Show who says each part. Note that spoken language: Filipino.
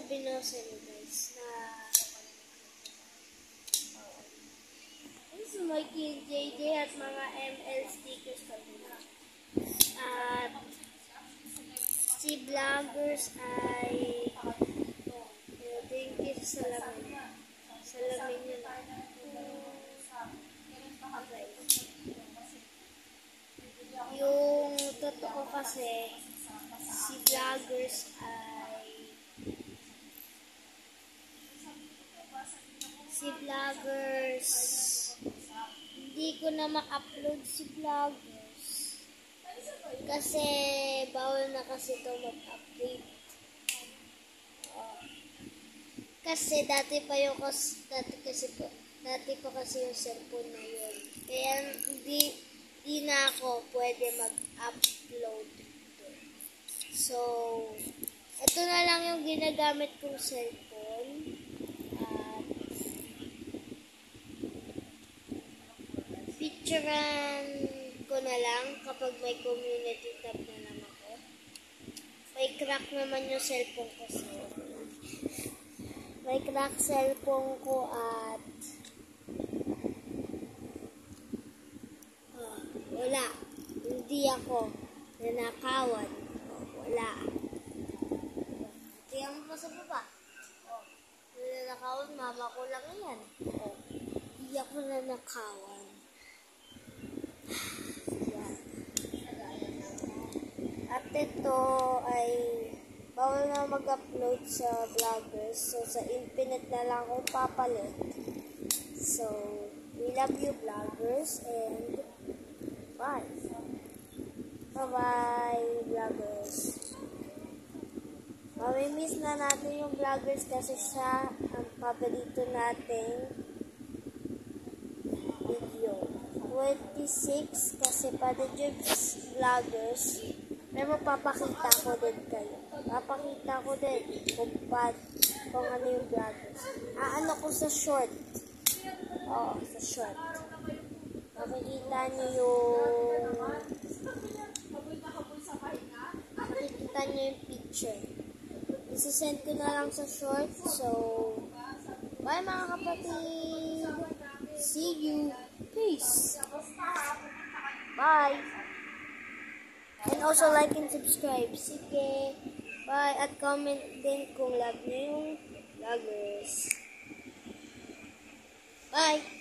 Speaker 1: binasa niyo guys na this is my KJJ at mga ML stickers kami na. At si vloggers ay thank you sa salamin. Salamin yun. Okay. Yung totoo kasi si vloggers hindi ko na ma-upload si vloggers kasi bawal na kasi ito mag-update. Kasi dati pa kasi yung cellphone na yun. Kaya hindi na ako pwede mag-upload dito. So, ito na lang yung ginagamit kong cellphone. Picturean ko na lang kapag may community tab na lang ako. May crack naman yung cellphone ko. May crack cellphone ko at wala. Hindi ako nanakawan. Wala. Tingnan mo pa sa baba. Nanakawan, mama ko lang yan. Hindi ako nanakawan. Yan. At ito ay bawal na mag-upload sa vloggers. So, sa Infinite na lang akong papalit. So, we love you vloggers and bye. Bye-bye vloggers. Mamimiss na natin yung vloggers kasi siya ang paborito nating video. 26 kasi pati yung vloggers may mapapakita ko din kayo. Papakita ko din kung ano yung vloggers. Ano ko sa short. Sa short. Makikita niyo yung picture. Isisend ko na lang sa short. So, bye mga kapatid. See you. Peace. Bye. And also like and subscribe. Sige. Bye. At comment din kung love niyo yung vloggers. Bye.